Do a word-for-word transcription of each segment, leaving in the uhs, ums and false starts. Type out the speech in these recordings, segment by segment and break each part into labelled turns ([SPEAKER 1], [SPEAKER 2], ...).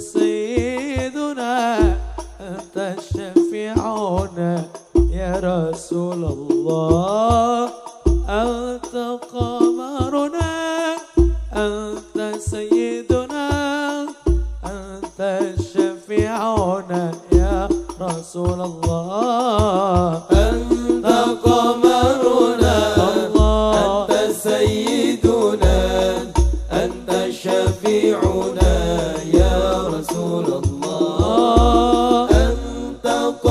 [SPEAKER 1] سيدنا أنت شفيعنا يا رسول الله. أنت قمرنا أنت سيدنا أنت شفيعنا يا رسول الله.
[SPEAKER 2] أنت قمرنا أنت سيدنا أنت شفيعنا يا رسول الله. أنت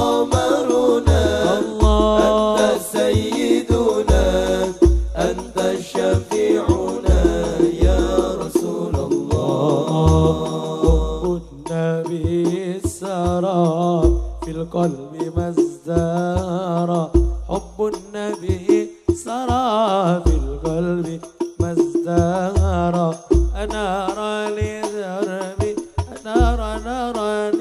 [SPEAKER 2] قمرنا أنت سيدنا أنت شفيعنا يا رسول الله.
[SPEAKER 1] حب النبي سرى في القلب ما ازدهر. حب النبي سرى في القلب ما ازدهر. أنار لدربي أنار نار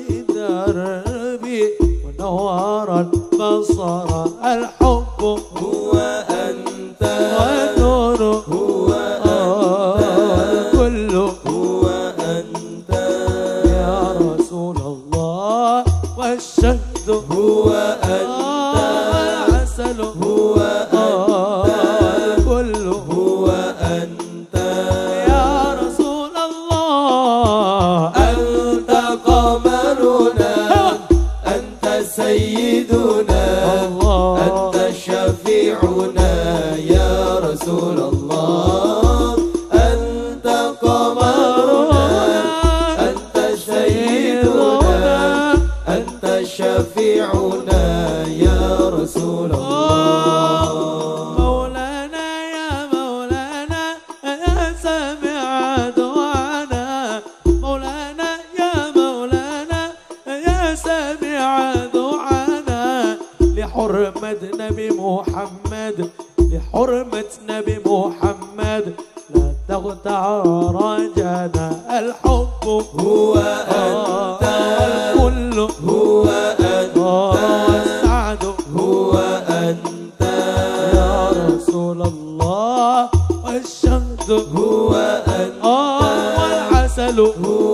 [SPEAKER 1] لدربي ونور البصر. الحب
[SPEAKER 2] هو أنت
[SPEAKER 1] والنور
[SPEAKER 2] هو أنت
[SPEAKER 1] كله
[SPEAKER 2] هو أنت
[SPEAKER 1] يا رسول الله. والشهد
[SPEAKER 2] هو أنت
[SPEAKER 1] والعسل
[SPEAKER 2] هو أنت
[SPEAKER 1] كله
[SPEAKER 2] هو أنت
[SPEAKER 1] يا رسول الله.
[SPEAKER 2] أنت قمرنا أنت سيدنا أنت شفيعنا يا رسول الله. أنت قمرنا أنت سيدنا أنت شفيعنا يا رسول الله.
[SPEAKER 1] مولانا يا مولانا يا سامع دعانا. مولانا يا مولانا يا سامع دعانا. لحرمة نبي محمد لحرمة نبي محمد لا تقطع رجانا. الحب
[SPEAKER 2] هو أنت
[SPEAKER 1] كله
[SPEAKER 2] هو أنت
[SPEAKER 1] والسعد
[SPEAKER 2] هو أنت
[SPEAKER 1] يا رسول الله. والشهد
[SPEAKER 2] هو أنت
[SPEAKER 1] والعسل
[SPEAKER 2] هو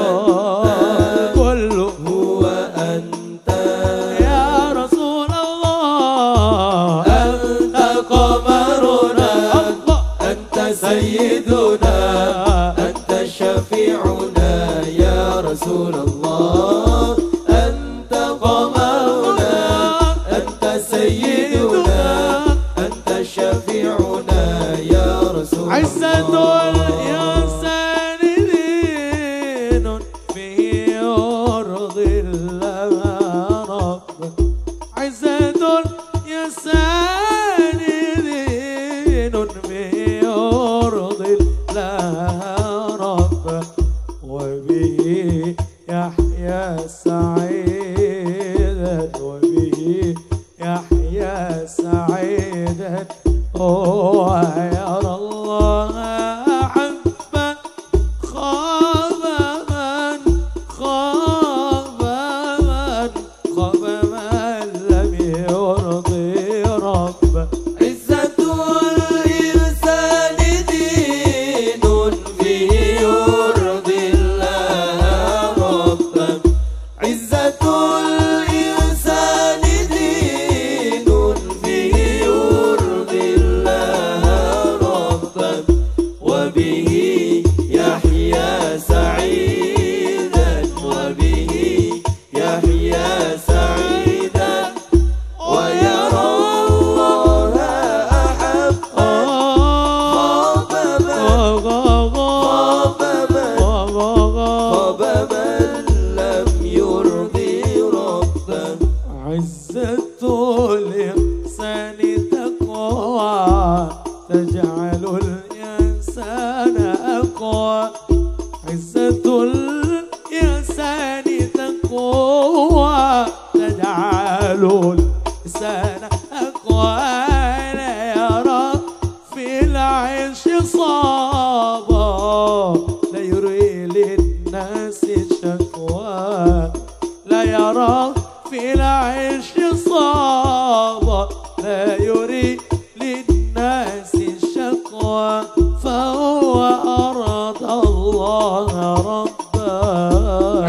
[SPEAKER 2] أنت
[SPEAKER 1] كله
[SPEAKER 2] هو أنت
[SPEAKER 1] يا رسول الله.
[SPEAKER 2] أنت قمرنا أنت سيدنا أنت شفيعنا يا رسول الله. أنت قمرنا أنت سيدنا أنت شفيعنا يا رسول الله.
[SPEAKER 1] عزة الإنسان دين في أرض الله رب. عزة الإنسان دين في أرض الله رب. وبه يحيى سعيدا وبه يحيى سعيدا. هو يرى الله حبا خاب من خاب من خاب من لم يرضي رب.
[SPEAKER 2] عزة الإنسان دين فيه يرضي الله ربا. عزة الإنسان دين فيه يرضي الله ربا. وبه يحيى سعيدا وبه يحيى سعيدا. ويرى الله أحب خاب من خاب من خاب من لم يرضي ربا.
[SPEAKER 1] عزة الإحسان تقوى تجعل الإنسان أقوى. عزة الإنسان تقوى تجعل الإنسان أقوى. لا يرى في العيش صابا لا يري للناس شكوى. لا يرى في العيش صابا لا يري للناس شكوى. فهو أراد الله ربا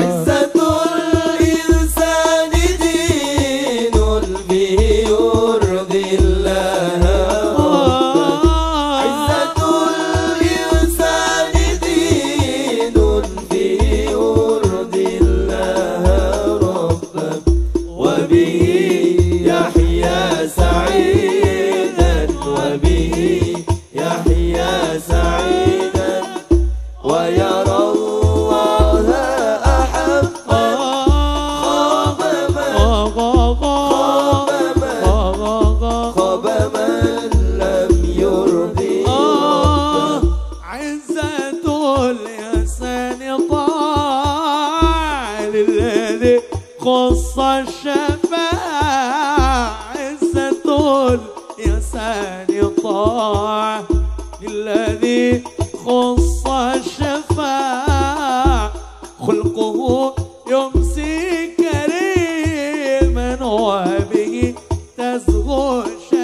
[SPEAKER 1] آه عزة الإحسان طاعة للذي خص الشفاعة عزة الإحسان طاعة للذي خص الشفاعة خلقه يمسي كريما وبه تزغو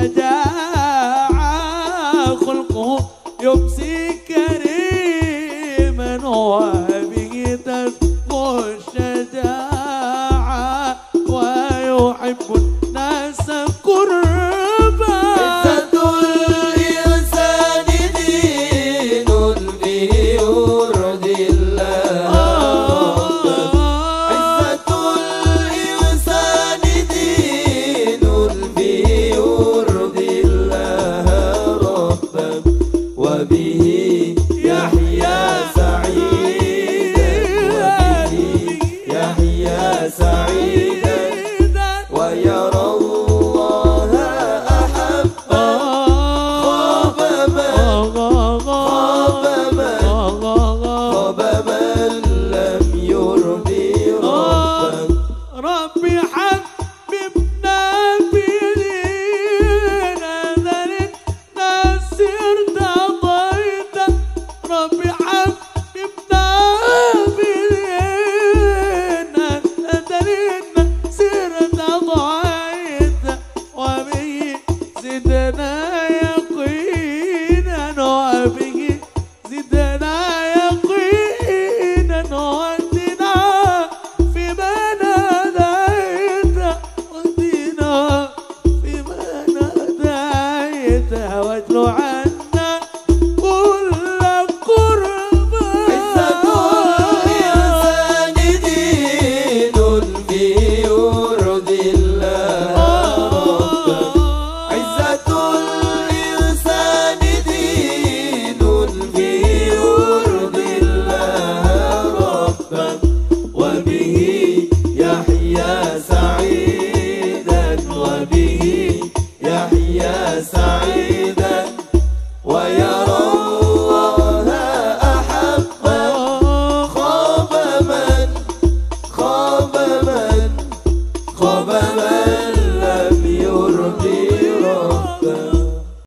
[SPEAKER 1] الشجاعة خلقه يمسي كريما وبه تزغو الشجاعة ويحب الناس قربا
[SPEAKER 2] عزة الإنسان دين به يرضي الله ربا عزة الإنسان دين به يرضي الله ربا وبه